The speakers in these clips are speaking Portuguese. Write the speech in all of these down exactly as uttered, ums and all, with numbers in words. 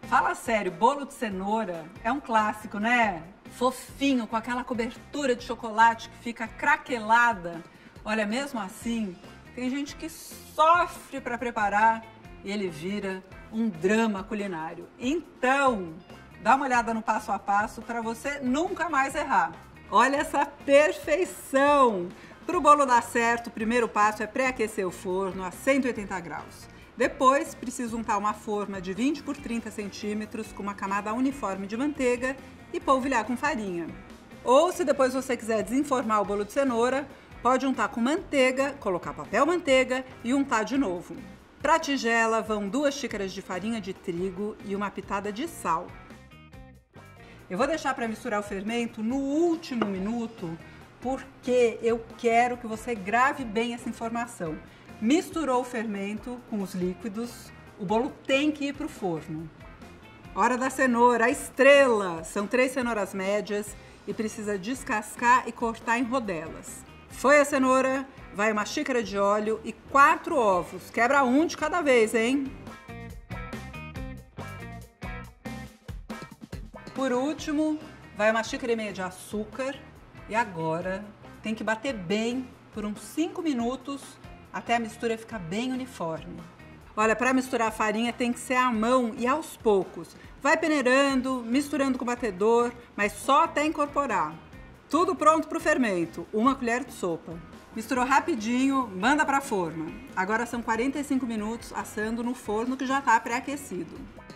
Fala sério, bolo de cenoura é um clássico, né? Fofinho, com aquela cobertura de chocolate que fica craquelada. Olha, mesmo assim, tem gente que sofre para preparar e ele vira um drama culinário. Então, dá uma olhada no passo a passo para você nunca mais errar. Olha essa perfeição! Para o bolo dar certo, o primeiro passo é pré-aquecer o forno a cento e oitenta graus. Depois, precisa untar uma forma de vinte por trinta centímetros com uma camada uniforme de manteiga e polvilhar com farinha. Ou, se depois você quiser desenformar o bolo de cenoura, pode untar com manteiga, colocar papel manteiga e untar de novo. Para a tigela vão duas xícaras de farinha de trigo e uma pitada de sal. Eu vou deixar para misturar o fermento no último minuto, porque eu quero que você grave bem essa informação. Misturou o fermento com os líquidos, o bolo tem que ir para o forno. Hora da cenoura, a estrela! São três cenouras médias e precisa descascar e cortar em rodelas. Foi a cenoura, vai uma xícara de óleo e quatro ovos. Quebra um de cada vez, hein? Por último, vai uma xícara e meia de açúcar e agora tem que bater bem por uns cinco minutos até a mistura ficar bem uniforme. Olha, para misturar a farinha tem que ser à mão e aos poucos. Vai peneirando, misturando com o batedor, mas só até incorporar. Tudo pronto para o fermento, uma colher de sopa. Misturou rapidinho, manda para a forma. Agora são quarenta e cinco minutos assando no forno que já está pré-aquecido.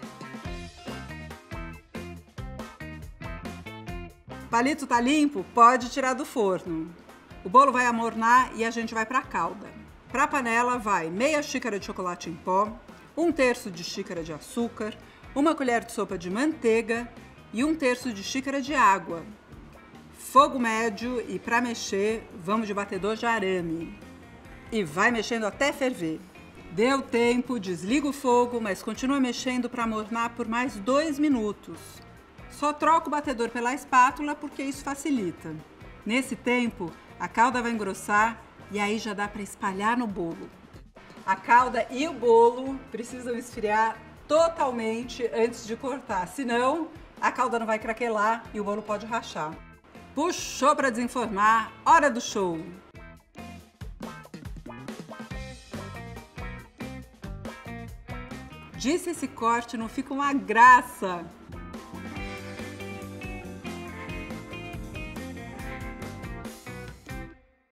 Palito tá limpo? Pode tirar do forno. O bolo vai amornar e a gente vai para a calda. Para a panela vai meia xícara de chocolate em pó, um terço de xícara de açúcar, uma colher de sopa de manteiga e um terço de xícara de água. Fogo médio e para mexer, vamos de batedor de arame. E vai mexendo até ferver. Deu tempo, desliga o fogo, mas continua mexendo para amornar por mais dois minutos. Só troca o batedor pela espátula porque isso facilita. Nesse tempo, a calda vai engrossar e aí já dá para espalhar no bolo. A calda e o bolo precisam esfriar totalmente antes de cortar, senão a calda não vai craquelar e o bolo pode rachar. Puxou para desenformar, hora do show! Disse esse corte, não fica uma graça?